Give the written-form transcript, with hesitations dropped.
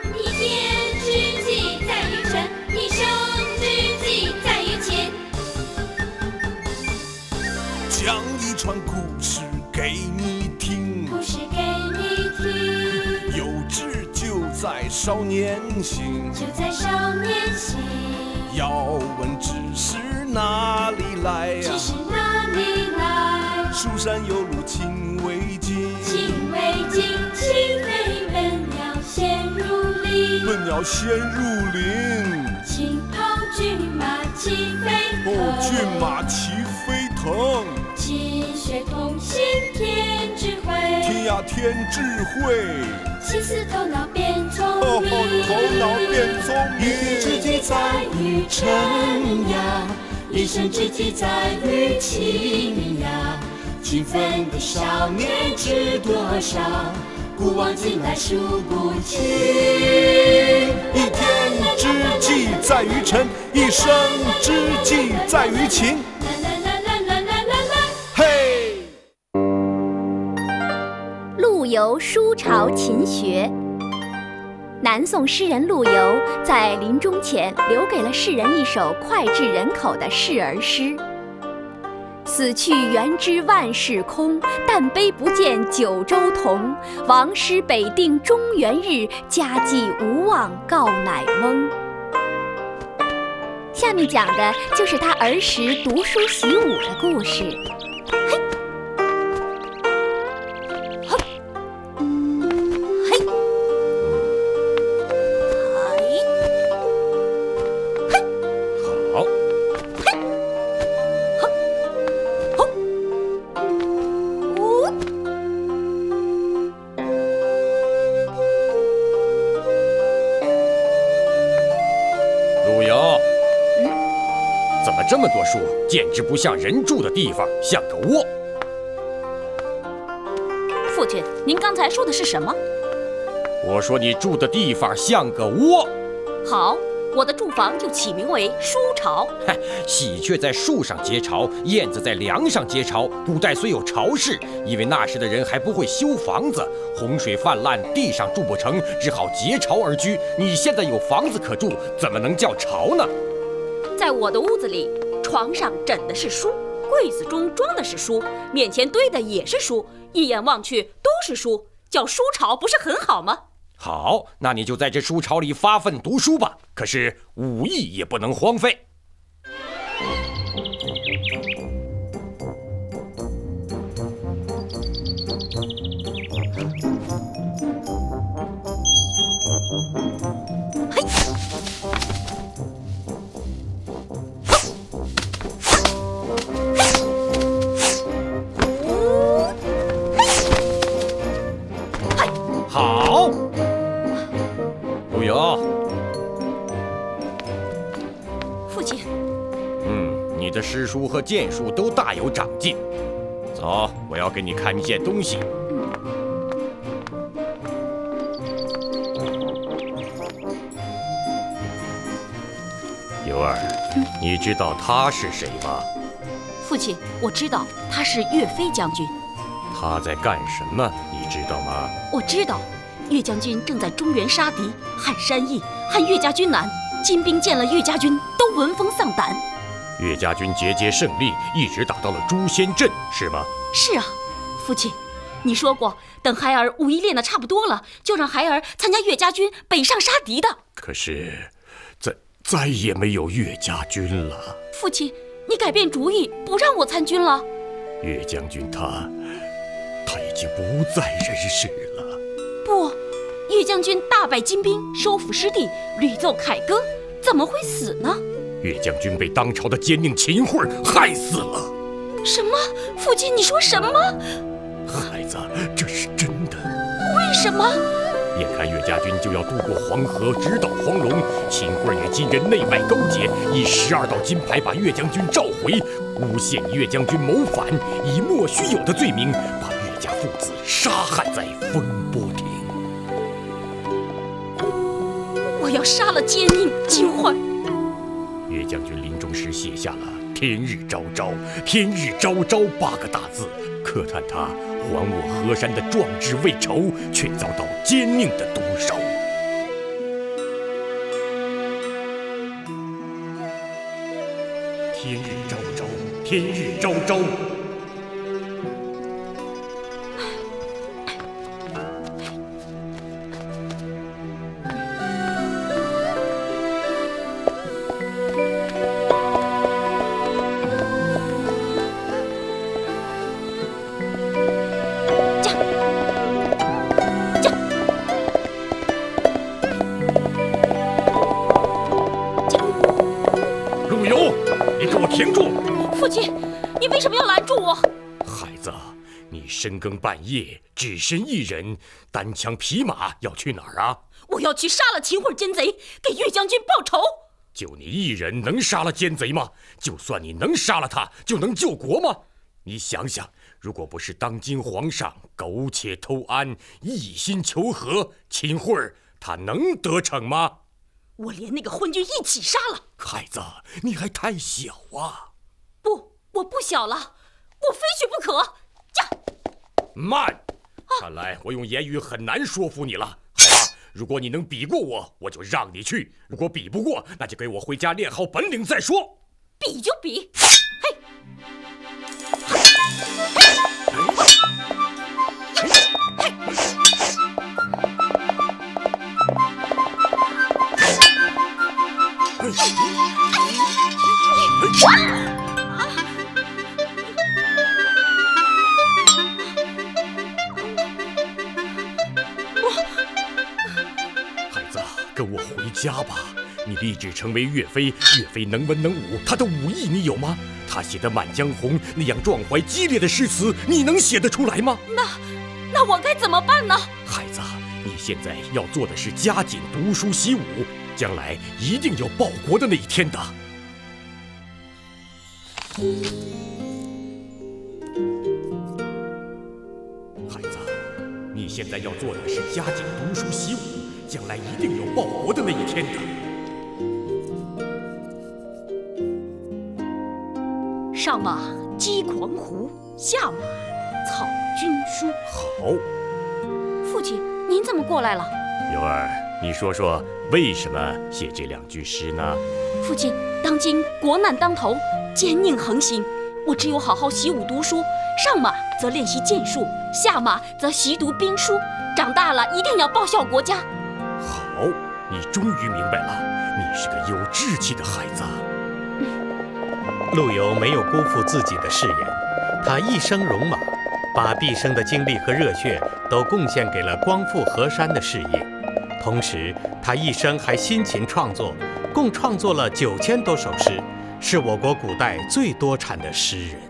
一天之计在于晨，一生之计在于勤。 讲一串故事给你听， 故事给你听， 幼稚就在少年心， 就在少年心。 要问知识哪里来呀？ 知识哪里来？ 书山有路勤为径， 勤为径，勤为笨鸟先入林。 笨鸟先入林， 青袍骏马齐飞腾。 骏马齐飞腾。 勤学同心添智慧， 天呀添智慧。 勤思头脑变聪明， 头脑变聪明。 一天之计在于晨呀，一生之计在于勤呀。勤奋的少年知多少？古往今来数不清。 一天之计在于晨，一生之计在于勤。嘿！ 陆游书巢勤学。南宋诗人陆游在临终前留给了世人一首脍炙人口的示儿诗：死去元知万事空，但悲不见九州同。王师北定中原日，家祭无忘告乃翁。下面讲的就是他儿时读书习武的故事。 这么多书，简直不像人住的地方，像个窝。 父亲，您刚才说的是什么？ 我说你住的地方像个窝。 好，我的住房就起名为书巢。 喜鹊在树上结巢，燕子在梁上结巢。古代虽有巢室，因为那时的人还不会修房子，洪水泛滥，地上住不成，只好结巢而居。你现在有房子可住，怎么能叫巢呢？ 在我的屋子里，床上枕的是书，柜子中装的是书，面前堆的也是书，一眼望去都是书，叫书巢不是很好吗？ 好，那你就在这书巢里发奋读书吧。可是武艺也不能荒废。好，陆游。 父亲。 你的诗书和剑术都大有长进。走，我要给你看一件东西。尤儿，你知道他是谁吗？ 父亲，我知道他是岳飞将军。 他在干什么？你知道吗？ 我知道，岳将军正在中原杀敌，撼山易，撼岳家军难。金兵见了岳家军，都闻风丧胆。 岳家军节节胜利，一直打到了诛仙阵，是吗？ 是啊，父亲，你说过，等孩儿武艺练得差不多了，就让孩儿参加岳家军北上杀敌的。 可是，再也没有岳家军了。 父亲，你改变主意，不让我参军了？ 岳将军他已经不在人世了。 不，岳将军大败金兵，收复失地，屡奏凯歌，怎么会死呢？ 岳将军被当朝的奸佞秦桧害死了。 什么？父亲，你说什么？ 孩子，这是真的。 为什么？ 眼看岳家军就要渡过黄河，直捣黄龙，秦桧与金人内外勾结，以12道金牌把岳将军召回，诬陷岳将军谋反，以莫须有的罪名把岳家父子杀害在风波亭。 我要杀了奸佞秦桧。 岳将军临终时写下了“天日昭昭，天日昭昭”8个大字，可叹他还我河山的壮志未酬，却遭到奸佞的毒手。 天日昭昭。 停住！ 父亲，你为什么要拦住我？ 孩子，你深更半夜，只身一人，单枪匹马要去哪儿啊？ 我要去杀了秦桧奸贼，给岳将军报仇。 就你一人能杀了奸贼吗？就算你能杀了他，就能救国吗？你想想，如果不是当今皇上苟且偷安，一心求和，秦桧他能得逞吗？ 我连那个昏君一起杀了。 孩子，你还太小啊！ 不，我不小了，我非去不可。 慢！看来我用言语很难说服你了。好吧，如果你能比过我，我就让你去；如果比不过，那就给我回家练好本领再说。 比就比，嘿！ 孩子，跟我回家吧。你立志成为岳飞，岳飞能文能武，他的武艺你有吗？他写的《满江红》那样壮怀激烈的诗词，你能写得出来吗？ 那我该怎么办呢？ 孩子，你现在要做的是加紧读书习武，将来一定有报国的那一天的。孩子，你现在要做的是加紧读书习武，将来一定有报国的那一天的。 上马击狂胡，下马草军书。 好。 父亲，您怎么过来了？ 尤儿，你说说为什么写这2句诗呢？ 父亲，当今国难当头，奸佞横行，我只有好好习武读书，上马则练习剑术，下马则习读兵书，长大了一定要报效国家。 好，你终于明白了，你是个有志气的孩子。 陆游没有辜负自己的誓言，他一生戎马，把毕生的精力和热血都贡献给了光复河山的事业。同时，他一生还辛勤创作，共创作了9000多首诗，是我国古代最多产的诗人。